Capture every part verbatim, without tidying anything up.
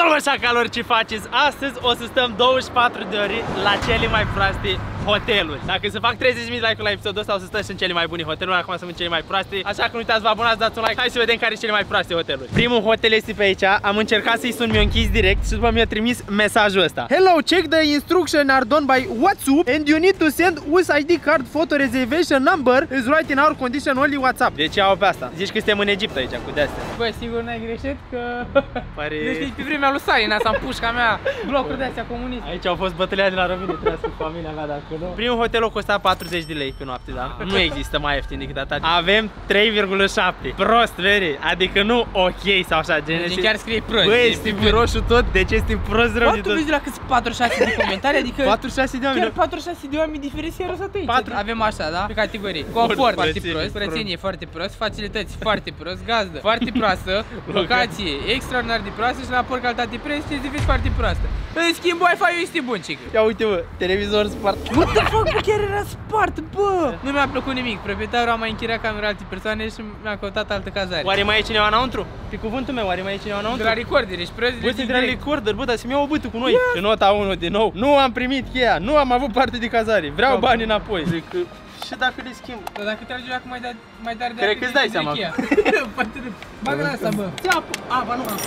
Salut, șacalori, ce faceți? Astăzi o să stăm douăzeci și patru de ore la cele mai proaste hoteluri. Dacă se fac treizeci de mii de like-uri la episodul ăsta, o să stăm și în cele mai bune hoteluri. Acum sunt în cele mai proaste. Așa că nu uitați, vă abonați, dați un like. Hai să vedem care sunt cele mai proaste hoteluri. Primul hotel este pe aici. Am încercat să-i sun, mi-a închis direct și după mi-a trimis mesajul ăsta. Hello, check the instruction are done by WhatsApp and you need to send U S I D card photo reservation number is right in our condition only WhatsApp. Deci au pe asta. Zici că suntem în Egipt aici cu de-astea. Băi, sigur n-ai greșit că... Pare... Deci că pe vremea lui Salina s-a pușca mea, blocuri de-astea comuniste. Aici au fost bătălia de la România, trebuie să cu familia mea dacă nu. Primul hotel o costa patruzeci de lei pe noapte, da? Nu există mai ieftin decât atât. Avem trei virgulă șapte. Prost, veri. Adică nu ok sau așa, gen. Deci chiar scrie prost. Băi, ești pe roșu tot, de ce ești prost rău de tot? Tu vezi la câți patruzeci și șase de comentarii, adică patruzeci și șase de oameni. Chiar patruzeci și șase de oameni diferențiară să aici. Avem așa, da? Pe categorii. Confort foarte prost, curățenie foarte prost, facilități foarte prost, gazdă foarte proastă, locație extraordinar de proastă și raport calitate-preț și serviciu foarte proastă. În schimb, Wi-Fi-ul este bun, cică. Ia uite, bă, televizor spart. What the fuck, bă, chiar era spart, bă! Nu mi-a plăcut nimic. Proprietarul a mai închiriat camera alte persoane și mi-a căutat altă cazare. Oare mai e cineva înăuntru? Pe cuvântul meu, oare mai e cineva înăuntru? De la recorder, ești prost. Bă, de la recorder, bă, dar să-mi iau o bâtă cu noi. Și nota unu din nou. Nu am primit cheia, nu am avut parte de cazare. Vreau bani înapoi. Zic că... Și dacă le schimb? Dar dacă tragi acum mai dar mai dar de cred că îți dai seama. Bagă asta, bă. Țeapă. A, ba nu am.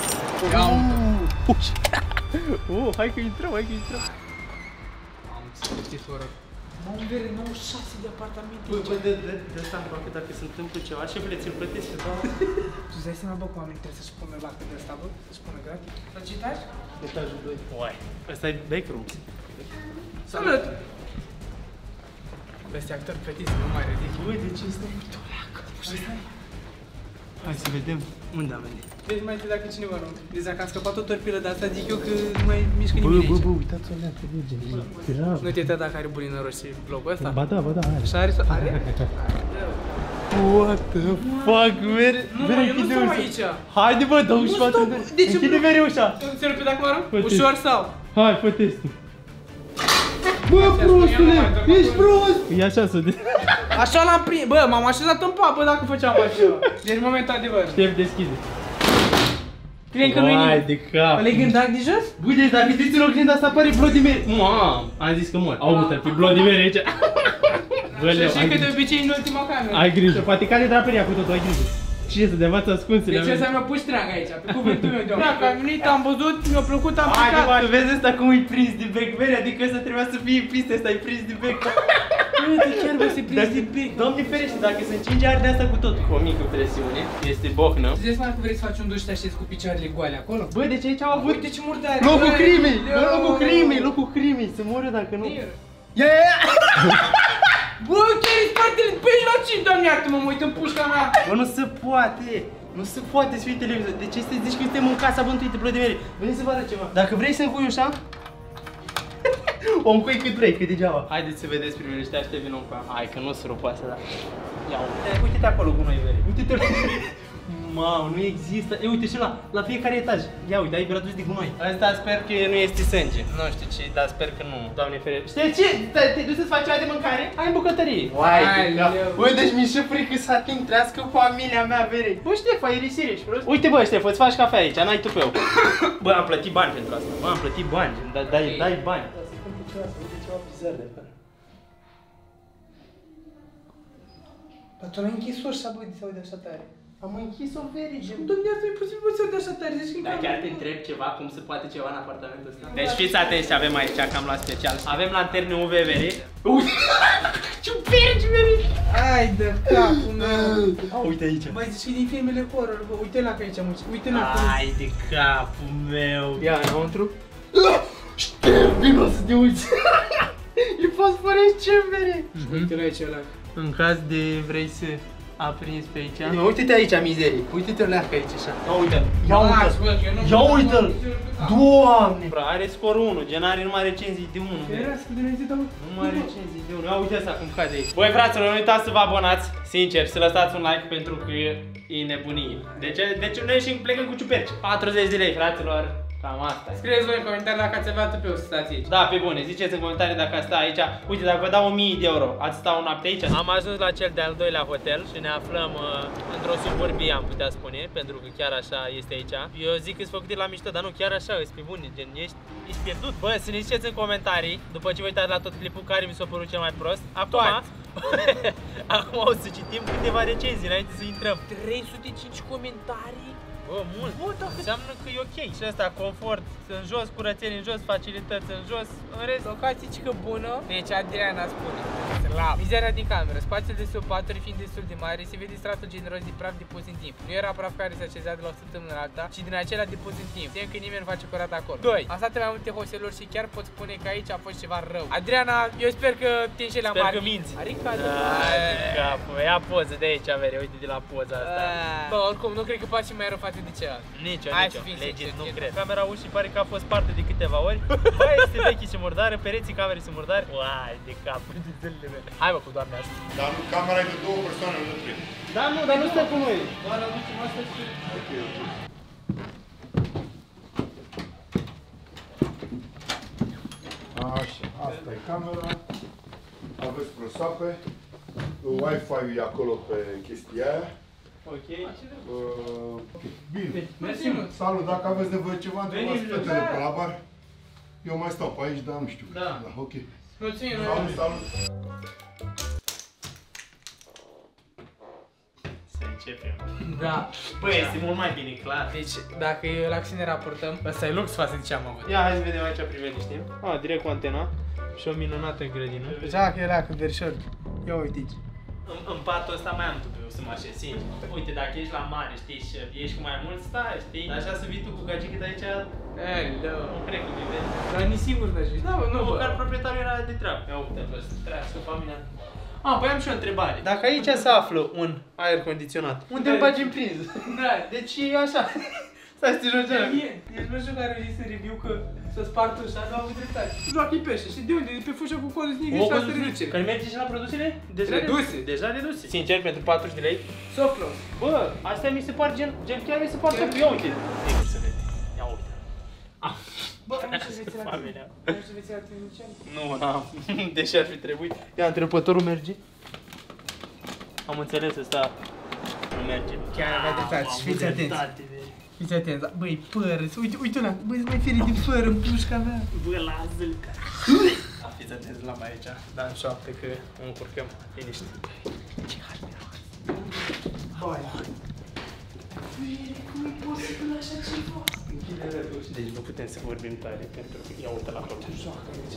Uh, hai că intrăm, hai că intrăm. Am înțeles, soră. Mă vere nouăzeci și șase de apartamente. Bă, bă, de, de, de asta îmi plac, dacă se întâmplă ceva, șefule, ți-l plătesc, da? Tu-ți dai seama, bă, cu oamenii trebuie să-și pună lacul de ăsta, bă? Să-și pună gratis? La ce etaj? Etajul doi. Uai, ăsta e backroom. Salut! Ăstea actori plătiți, nu mai ridic. Ui, de ce este? Hai să vedem unde am venit. Vezi mai întâi dacă cineva nu. Deci dacă am scăpat o torpilă de asta, zic eu că nu mai mișcă bă, nimeni bă, aici. Bă, bă, uitați o leacă, merge. Nu te uita dacă are bulii noroși și blocul ăsta? Ba da, ba da, are. Și are? Are? What the fuck, mere? Nu, mă, eu nu stau aici. Haide, bă, douăzeci și patru de... Închide mereu ușa. Ți-l repede acum, ră? Ușor sau? Hai, fă testul. Bă, prostule, ești prost! E așa să de... Așa l-am prins, bă, m-am așezat în pat, bă, dacă făceam așa. Deci moment adevăr. Ștef, deschide. Cred că nu-i nimic. Hai de cap. Ăla-i gândac de jos? Bă, deci dacă știți în oglinda asta apare Bloody Mary. Mam, am zis că mor. Auzi-te, pe Bloody Mary aici. Bă, Leo, și că de obicei în ultima cameră. Ai grijă, poate cade draperia cu totul, ai grijă. Ce să de învață ascunsele. Deci ăsta mi-a pus treangă aici, pe cuvântul meu de om. Dacă am venit, am văzut, mi-a plăcut, am plecat. plecat. Tu vezi ăsta cum e prins de bec, Mary, adică ăsta trebuia să fie piste, ăsta e prins de bec. Uite, chiar bă, se prins de bec. Doamne ferește, dacă se încinge arde asta cu tot. Cu o mică presiune, este bocnă. Îți dai seama că vrei să faci un duș și te așezi cu picioarele goale acolo? Bă, deci aici au avut... Uite ce murdare. Locul crimei, locul crimei, locul crimei, se moare dacă nu. Ia, ia, ia! Bă, chiar e spatele, pe aici la ce, doamne iartă-mă, mă uit în pușca mea. Bă, nu se poate. Nu se poate să fii televizor. De ce să zici că suntem în casa bântuită, Bloody Mary? Veni să vă arăt ceva. Dacă vrei să încui ușa, o încui cât vrei, cât degeaba. Haideți să vedeți primele ăștia, aștept vină un pan. Hai că nu se rupe asta, da. Ia uite, uite-te acolo cu noi, Mary. Uite-te. Mamă, nu există. E, uite și la, la fiecare etaj. Ia uite, ai gradus de gunoi. Asta sper că nu este sânge. Nu știu ce, dar sper că nu. Doamne ferește. Știi ce? Te duci să-ți faci ceva de mâncare? Hai în bucătărie. Uai, bă, deci mi-e și frică să ating, trească familia mea, Vere. Bă, Ștefa, e risiriș, prost. Uite, bă, Ștefa, îți faci cafea aici, n-ai tupeu. Bă, am plătit bani pentru asta. Bă, am plătit bani. Dai, dai, dai bani. Să câmpi ceva, să uite ceva bizar de acolo. Dar tu l-ai închis ușa, bă, de se aude așa tare. Am închis-o, Veri. Doamne, ar fi posibil, bă, să aude așa tare, zici că... Dar chiar te întreb ceva, cum se poate ceva în apartamentul ăsta? Deci fiți atenți ce avem aici, că am luat special. Avem lanterne U V, Veri. Uite! Ce perci, Veri! Ai de capul meu! A, uite aici. Băi, zici că e din filmele horror, bă, uite la că aici, mă, uite la că... Ai de capul meu! Ia, înăuntru. Șterg, vino să te uiți! E fosforescent, Veri! Uite la aici, ăla. În caz de vrei să aprinzi pe aici. Nu, uite-te aici, mizerie. Uite-te la aici așa. Ia uite-l. Ia uite-l. Ia uite-l. Doamne! Are scor unu, gen are numai recenzii de unu. Ferească de Dumnezeu, dar... Numai recenzii de unu. Ia uite asta cum cade aici. Băi, fraților, nu uitați să vă abonați. Sincer, să lăsați un like pentru că e nebunie. Deci, deci noi și plecăm cu ciuperci. patruzeci de lei, fraților. Cam asta. Scrieți voi în comentarii dacă ați avea tupeu să stați aici. Da, pe bune, ziceți în comentarii dacă ați sta aici. Uite, dacă vă dau o mie de euro, ați sta o noapte aici? Am ajuns la cel de-al doilea hotel și ne aflăm uh, într-o suburbie, am putea spune, pentru că chiar așa este aici. Eu zic că sunt făcute la mișto, dar nu, chiar așa, ești pe bune, gen, ești, ești pierdut. Bă, să ne ziceți în comentarii, după ce vă uitați la tot clipul, care vi s-a părut cel mai prost. Acum, acum o să citim câteva recenzii înainte să intrăm. trei sute cinci comentarii? Bă, mult. Bă, da, înseamnă că e ok. Și ăsta, confort, în jos, curățenie în jos, facilități în jos, în rest. Locație cică bună. Deci Adriana spune: slab. Mizeria din cameră, spațiul de sub paturi fiind destul de mare, se vede stratul generos de praf depus în timp. Nu era praf care se așeza de la o săptămână în alta, ci din acelea depus în timp. Tem că nimeni nu face curat acolo. doi. Am stat în mai multe hosteluri și chiar pot spune că aici a fost ceva rău. Adriana, eu sper că te înșeli la mare. Sper că minți. Arica, da, ia poză de aici, avere, uite de la poza asta. Bă, oricum, nu cred că face mai rău față de cealaltă. Nici, nici, legit, nu cred. Camera ușii pare că a fost parte de câteva ori. Bă, este veche și murdară, pereții camerei sunt murdari. Uai, de capul de zilele mele. Hai bă, cu Doamne ajută. Dar camera e de două persoane, nu trei. Da, nu, dar nu stă cu noi. Doar aducem asta și... Ok, ok. Așa, asta e camera. Aveți prosoape. Wi-Fi e acolo pe chestia aia. Ok. Uh, ok, bine. Mersi mult. Salut, dacă aveți nevoie ceva, întrebați fetele pe la bar. Eu mai stau pe aici, dar nu știu. Da. Da, ok. Mulțumim. Salut, salut. Să începem. Da. Bă, este mult mai bine, clar. Deci, dacă e la ce ne raportăm, ăsta e lux față de ce am avut. Ia, hai să vedem aici priveliștim. Ah, direct cu antena. Și o minunată grădină. Jac era cu verișor. Ia uite aici. În, în patul ăsta mai am tupeu să mă așez, sincer. Uite, dacă ești la mare, știi, și ești cu mai mult, stai, știi? Dar așa să vii tu cu gagichit aici, Hello. nu cred că vii, vezi? Dar nici singur n-aș fi. Da, bă, nu, bă. Măcar proprietarul era de treabă. Ia uite, bă, să trăiască familia. Ah, păi am și o întrebare. Dacă aici se află un aer condiționat, unde îl bagi în priză? Da. Deci e așa. Stai să te joci ăla. Ești nu știu care a zis în review că să spartă ușa, nu am dreptate. Joacă pește, știi de unde? De pe fușa cu codul snic și asta reducere. Care merge și la produsele? Deja Reduse. Deja reduse. Sincer, pentru patruzeci de lei. Soft close. Bă, astea mi se par gen, gen chiar mi se par top. Ia uite. Ia să vede. Ia uite. Bă, nu știu să veți la tine. Nu știu să veți la tine, Lucian. Nu, n-am. Deși ar fi trebuit. Ia, întrepătorul merge. Am înțeles, ăsta nu merge. Chiar avea dreptate și fiți atenți. Fiți atenți, băi, păr, uite, uite ăla, băi, să mai fie de păr în pușca mea. Bă, lasă-l ca. Fiți atenți la mai aici, dar în șoapte că o încurcăm. Liniște. Ce harme rost. Băi. Cum e posibil așa ceva? Deci nu putem să vorbim tare pentru că ia uite la tot. Joacă aici.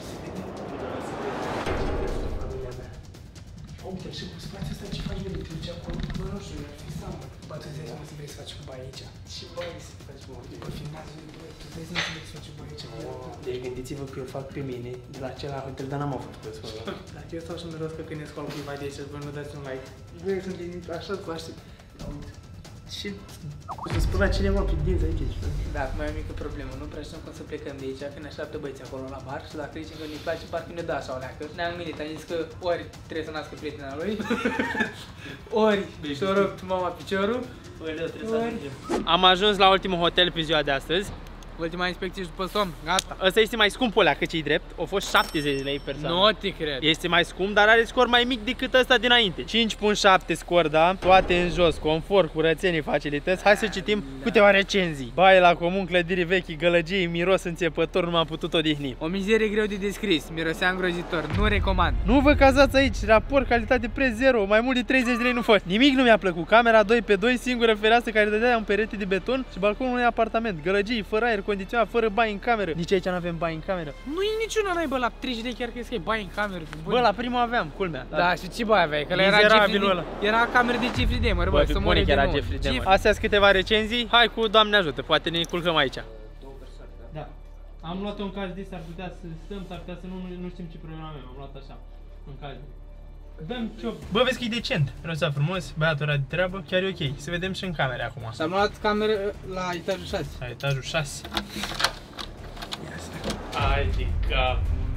Uite, și cu spațiul ăsta ce faci de te duci acolo? Bă, nu știu, ar fi seama. Bă, tu îți dai seama să vrei să faci cu bani aici. Ce bani să faci, bă? Bă, filmează, bă, tu îți dai seama să vrei să faci cu bani aici. Deci gândiți-vă că eu fac pe mine de la acela hotel, dar n-am avut pe ăsta. Dacă eu stau și miros că când e scoală cuiva de aici, bă, nu dați un like. Bă, sunt gândit așa, vă aștept. Și să spun la cineva pe dinți aici. Da, acum e o mică problemă, nu prea știm cum să plecăm de aici, că ne așteaptă băieții acolo la bar și dacă zice că ne place, parcă ne dă așa o leacă. Ne-am gândit, am zis că ori trebuie să nască prietena lui, ori și-o rupt mama piciorul, ori... Am ajuns la ultimul hotel pe ziua de astăzi. Ultima inspecție și după somn, gata. Ăsta este mai scump ăla, că ce-i drept. Au fost șaptezeci de lei persoană. Nu te cred. Este mai scump, dar are scor mai mic decât ăsta dinainte. cinci virgulă șapte scor, da? Toate în jos, confort, curățenie, facilități. Hai să citim câteva recenzii. Baie la comun, clădiri vechi, gălăgie, miros înțepător, nu m-am putut odihni. O mizerie greu de descris, mirosea îngrozitor, nu recomand. Nu vă cazați aici, raport calitate-preț zero, mai mult de treizeci de lei nu fost. Nimic nu mi-a plăcut. Camera doi pe doi, singură fereastră care dădea un perete de beton și balconul unui apartament. Gălăgii, fără aer condiționat, fără baie în cameră. Nici aici nu avem baie în cameră. Nu e niciuna, n-ai, bă, la treizeci de lei chiar că scrie baie în cameră. Bă, bă, la prima aveam, culmea. Da, și ce baie aveai? Că era Mizerabilul ăla. Era cameră de Jeffrey Dahmer, bă, să moare de nou. Astea sunt câteva recenzii. Hai cu Doamne ajută, poate ne culcăm aici. Da. Am luat un caz de s-ar putea să stăm, s-ar putea să nu, nu știm ce probleme avem. Am luat așa, un caz. Dăm ciop. Bă, vezi că e decent. Rosa frumos, băiatul era de treabă, chiar e ok. Să vedem și în camere acum. S-am luat cameră la etajul șase. La etajul șase. Hai de capul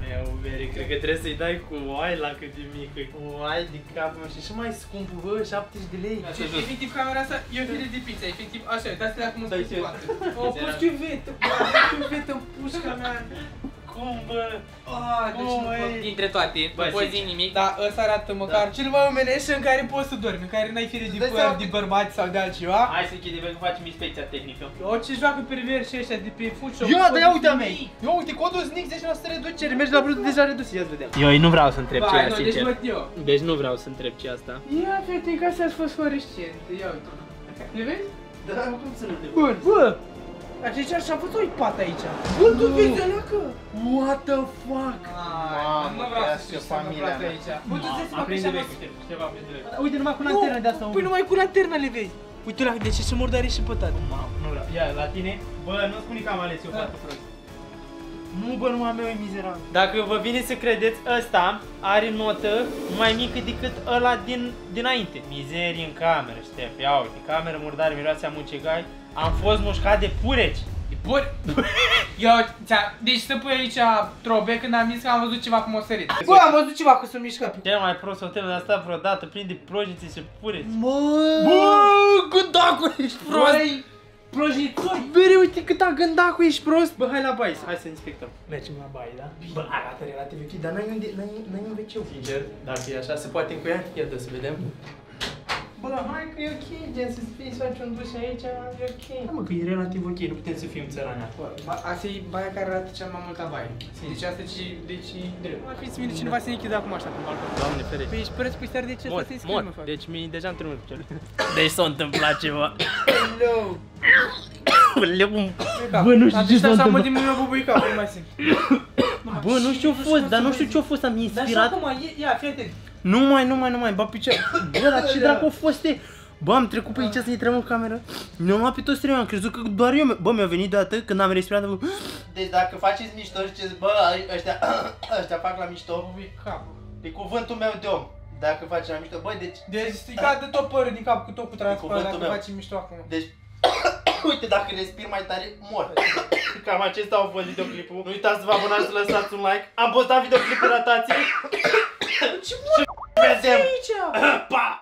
meu, Mary, cred că trebuie să-i dai cu oai la cât de mică. Oai de capul meu și și mai scump, bă, șaptezeci de lei. Efectiv, camera asta e o fire de pizza, efectiv, așa, uitați-te la cum îți pui toate. O, pus chiuvetă, chiuvetă în pușca mea. Cum, bă? Ah, deci nu pot. Dintre toate, nu poți zi nimic, dar ăsta arată măcar Da. cel mai omenesc în care poți să dormi, în care n-ai fire de păr, de bărbați sau de altceva. Hai să închidem că facem inspecția tehnică. Orice joacă perversi ăștia de pe Foodshop. Ia, dar ia uite a mei! Ia uite, codul Snic zece la sută reducere, mergi la produs deja redus, ia-ți vedem. Eu nu vreau să întreb ce e, Deci sincer. văd eu. Deci nu vreau să întreb ce e asta. Ia, fete, ca să-ți fosforescent, ia uite. Le vezi? Da, cum să nu te văd? Bun, bă! Aceea și-a făcut o pat aici. Bă, tu vezi ăla că? What the fuck? Mamă, nu vreau să știu ce s-a întâmplat aici. Bă, tu zici mă că și-a văzut. Ceva aprinde vechi. Uite, numai cu lanterna de asta. Păi numai cu lanterna le vezi. Uite la, de ce se murdare și pătat. Mamă, nu vreau. Ia, la tine? Bă, nu spune că am ales eu foarte prost. Nu, bă, numai meu e mizerabil. Dacă vă vine să credeți, ăsta are notă mai mică decât ăla din dinainte. Mizerii în cameră, Ștef. Ia uite, cameră murdare, miroase a mucegai. Am fost mușcat de pureci. De puri? Eu, deci să pui aici trobe când am zis că am văzut ceva cum o sărit. Bă, am văzut ceva că s-a mișcat. Cel mai prost hotel de asta vreodată, plin de projițe și pureci. Bă, Bă, gândacul, ești prost! Băi, projitori. Bere, uite cât a gândacul, ești prost! Bă, hai la baie, hai să inspectăm. Mergem la baie, da? Bă, arată relativ ok, dar n-ai unde, n-ai un veceu. Sincer, dacă e așa, se poate încuia? Ia dă să vedem. Bă, hai că e ok, gen să fii să faci un duș aici, e ok. Da, mă, că e relativ ok, nu putem să fim țărani acolo. Asta e baia care arată cel mai mult la baie. Deci asta e, deci e drept. Ar fi ținut cineva să ne închidă acum așa pe balcon. Doamne ferește. Păi ești preț cu stare de ce Mor, să-i mor, scrie, mă, fac. deci mi deja am terminat cu cel. Deci s-a întâmplat ceva. Hello. Bă, nu știu ce s-a Asta mă întâmplat. din mâna bubuica, nu mai simt. Bă, nu știu ce a fost, dar nu știu ce a fost, am Dar și inspirat. acum, ia, fii atent. Nu mai, nu mai, nu mai, bă, picioare. Bă, dar ce dracu a fost, e? Bă, am trecut pe aici să intrăm în cameră. Ne-am luat pe toți trei, am crezut că doar eu. Bă, mi-a venit deodată când am respirat. Bă. Deci dacă faceți mișto și ziceți, bă, ăștia, ăștia fac la mișto, e cuvântul meu de om. Dacă faci la mișto, bă, deci... Deci îi cade tot părul din cap cu tot cu transparent cuvântul dacă meu. faci mișto acum. Deci, uite, dacă respir mai tare, mor. Cam acesta a fost videoclipul. Nu uitați să vă abonați, să lăsați un like. Am postat videoclipul, ratați-l. Ce mă vedem. aici? Pa!